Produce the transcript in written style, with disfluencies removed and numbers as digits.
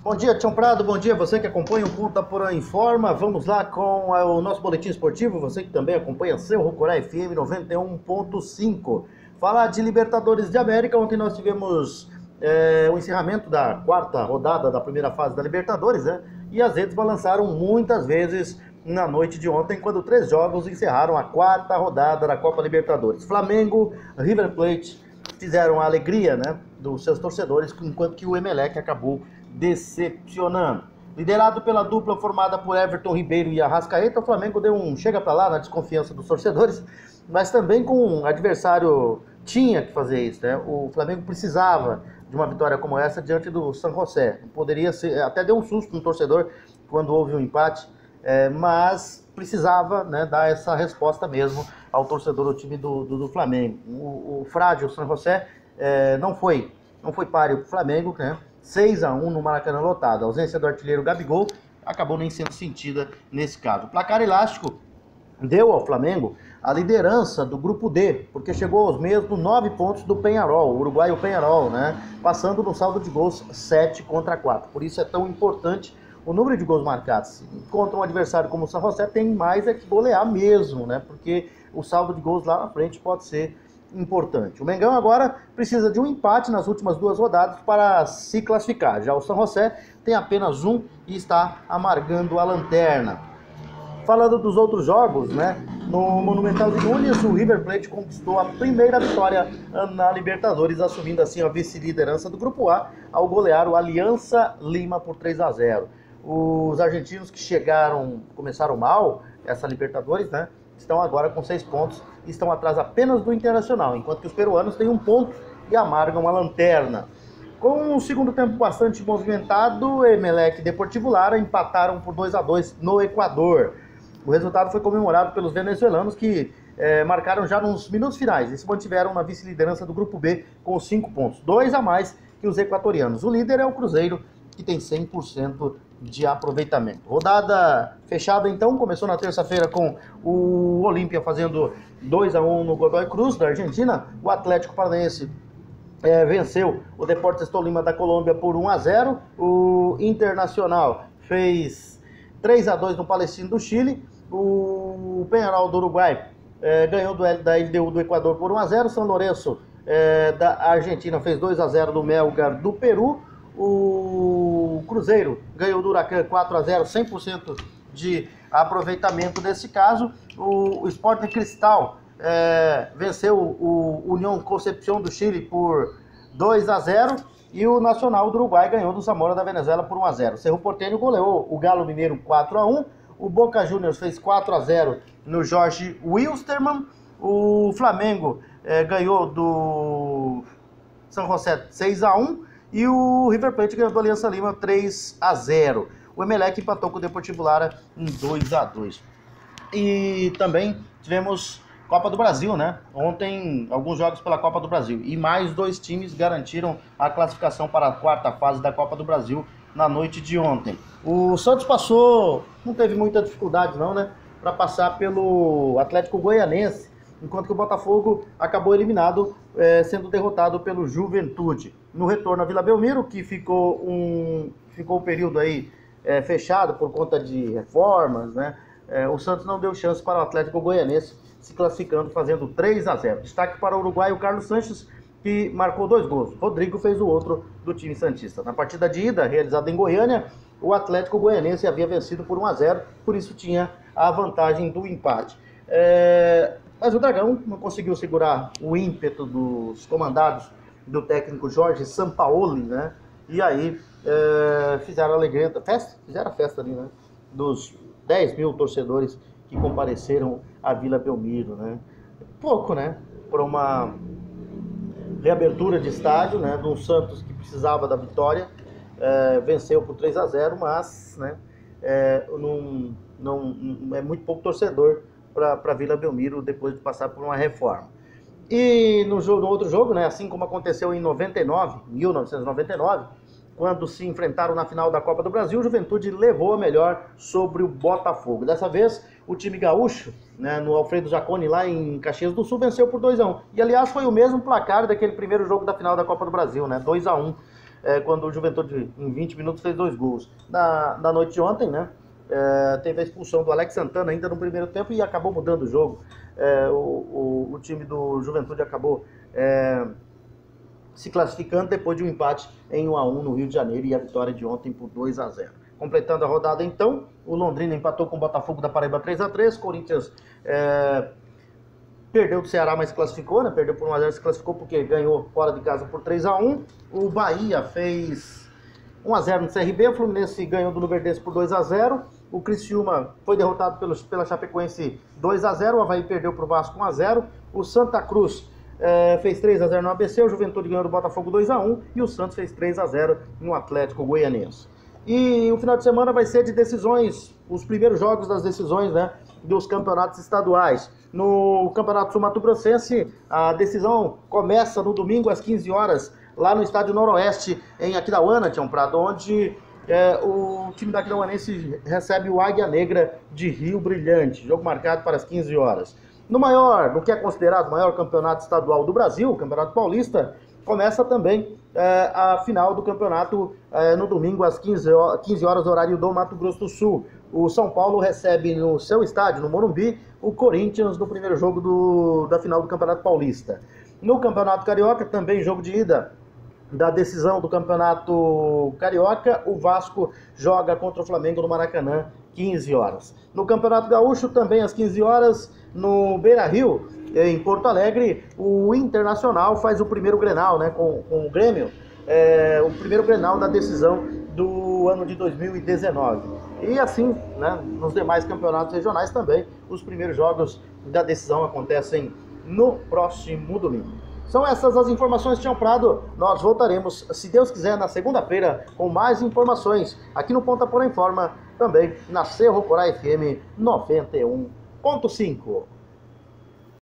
Bom dia, Tião Prado, bom dia, você que acompanha o Ponta Porã Informa. Vamos lá com o nosso boletim esportivo, você que também acompanha seu Rocorá FM 91.5. Falar de Libertadores de América, ontem nós tivemos o encerramento da quarta rodada da primeira fase da Libertadores, né? E as redes balançaram muitas vezes na noite de ontem, quando 3 jogos encerraram a quarta rodada da Copa Libertadores. Flamengo, River Plate fizeram a alegria, né, dos seus torcedores, enquanto que o Emelec acabou decepcionando. Liderado pela dupla formada por Everton Ribeiro e Arrascaeta, o Flamengo deu um chega pra lá na desconfiança dos torcedores, mas também com um adversário tinha que fazer isso, né? O Flamengo precisava de uma vitória como essa diante do San José. Poderia ser, até deu um susto no torcedor quando houve um empate, mas precisava, né, dar essa resposta mesmo ao torcedor do time do Flamengo. O frágil San José não foi páreo para o Flamengo, né? 6-1 no Maracanã lotado. A ausência do artilheiro Gabigol acabou nem sendo sentida nesse caso. O placar elástico deu ao Flamengo a liderança do grupo D, porque chegou aos mesmos 9 pontos do Peñarol, o uruguaio Peñarol, né? Passando no saldo de gols 7-4. Por isso é tão importante o número de gols marcados. Contra um adversário como o San José, tem mais que golear mesmo, né? Porque o saldo de gols lá na frente pode ser importante. O Mengão agora precisa de um empate nas últimas 2 rodadas para se classificar. Já o San José tem apenas um e está amargando a lanterna. Falando dos outros jogos, né? No Monumental de Nunes, o River Plate conquistou a primeira vitória na Libertadores, assumindo assim a vice-liderança do Grupo A ao golear o Aliança Lima por 3-0. Os argentinos que começaram mal essa Libertadores, né? Estão agora com 6 pontos e estão atrás apenas do Internacional, enquanto que os peruanos têm 1 ponto e amargam a lanterna. Com um segundo tempo bastante movimentado, Emelec e Deportivo Lara empataram por 2-2 no Equador. O resultado foi comemorado pelos venezuelanos que marcaram já nos minutos finais e se mantiveram na vice-liderança do Grupo B com 5 pontos, 2 a mais que os equatorianos. O líder é o Cruzeiro, que tem 100% de aproveitamento. Rodada fechada então, começou na terça-feira com o Olímpia fazendo 2-1 no Godoy Cruz, da Argentina. O Atlético Paranaense venceu o Deportes Tolima da Colômbia por 1-0. O Internacional fez 3-2 no Palestino do Chile. O Peñarol do Uruguai ganhou da LDU do Equador por 1-0. São Lourenço da Argentina fez 2-0 do Melgar do Peru. O Cruzeiro ganhou do Huracan 4-0, 100% de aproveitamento nesse caso. O Sporting Cristal venceu o Unión Concepción do Chile por 2-0 e o Nacional do Uruguai ganhou do Zamora da Venezuela por 1-0. Cerro Porteño goleou o Galo Mineiro 4-1. O Boca Juniors fez 4-0 no Jorge Wilstermann. O Flamengo ganhou do San José 6-1. E o River Plate ganhou do Aliança Lima 3-0. O Emelec empatou com o Deportivo Lara em 2-2. E também tivemos Copa do Brasil, né? Ontem, alguns jogos pela Copa do Brasil. E mais 2 times garantiram a classificação para a quarta fase da Copa do Brasil na noite de ontem. O Santos passou, não teve muita dificuldade não, né? Para passar pelo Atlético Goianense, enquanto que o Botafogo acabou eliminado, sendo derrotado pelo Juventude. No retorno à Vila Belmiro, que ficou um período aí fechado por conta de reformas, né? O Santos não deu chance para o Atlético Goianense, se classificando, fazendo 3-0. Destaque para o uruguaio Carlos Sanches, que marcou 2 gols. Rodrigo fez o outro do time santista. Na partida de ida, realizada em Goiânia, o Atlético Goianense havia vencido por 1-0, por isso tinha a vantagem do empate. Mas o Dragão não conseguiu segurar o ímpeto dos comandados do técnico Jorge Sampaoli, né? E aí fizeram a alegria, fizeram a festa ali, né? Dos 10 mil torcedores que compareceram à Vila Belmiro, né? Pouco, né? Para uma reabertura de estádio, né? De um Santos que precisava da vitória, venceu por 3-0, mas, né? Não é muito pouco torcedor para Vila Belmiro depois de passar por uma reforma. E no outro jogo, né, assim como aconteceu em 1999, quando se enfrentaram na final da Copa do Brasil, o Juventude levou a melhor sobre o Botafogo. Dessa vez, o time gaúcho, né, no Alfredo Jaconi, lá em Caxias do Sul, venceu por 2-1. E, aliás, foi o mesmo placar daquele primeiro jogo da final da Copa do Brasil, né, 2-1. quando o Juventude, em 20 minutos, fez 2 gols. Na noite de ontem, né, teve a expulsão do Alex Santana ainda no primeiro tempo e acabou mudando o jogo. O time do Juventude acabou se classificando depois de um empate em 1-1 no Rio de Janeiro e a vitória de ontem por 2-0. Completando a rodada, então, o Londrina empatou com o Botafogo da Paraíba 3-3, Corinthians perdeu do Ceará, mas se classificou, né? Perdeu por 1-0, se classificou porque ganhou fora de casa por 3-1. O Bahia fez 1-0 no CRB, o Fluminense ganhou do Luverdense por 2-0. O Criciúma foi derrotado pela Chapecoense 2-0, o Avaí perdeu para o Vasco 1-0. O Santa Cruz fez 3-0 no ABC, o Juventude ganhou do Botafogo 2-1 e o Santos fez 3-0 no Atlético Goianiense. E o final de semana vai ser de decisões, os primeiros jogos das decisões, né, dos campeonatos estaduais. No Campeonato Sul-Mato-Grossense, a decisão começa no domingo às 15 horas, lá no Estádio Noroeste, em Aquidauana, Tião Prado, onde o time da Aquidauanense recebe o Águia Negra de Rio Brilhante, jogo marcado para as 15 horas. No que é considerado o maior campeonato estadual do Brasil, o Campeonato Paulista, começa também a final do campeonato no domingo às 15 horas, horário do Mato Grosso do Sul. O São Paulo recebe no seu estádio, no Morumbi, o Corinthians no primeiro jogo da final do Campeonato Paulista. No Campeonato Carioca, também jogo de ida da decisão do Campeonato Carioca, o Vasco joga contra o Flamengo no Maracanã, 15 horas. No Campeonato Gaúcho, também às 15 horas, no Beira-Rio, em Porto Alegre, o Internacional faz o primeiro Grenal, né, com o Grêmio, o primeiro Grenal da decisão do ano de 2019. E assim, né, nos demais campeonatos regionais também, os primeiros jogos da decisão acontecem no próximo domingo. São essas as informações, Tião Prado. Nós voltaremos, se Deus quiser, na segunda-feira com mais informações aqui no Ponta Porã Informa, também na Cerro Corá FM 91.5.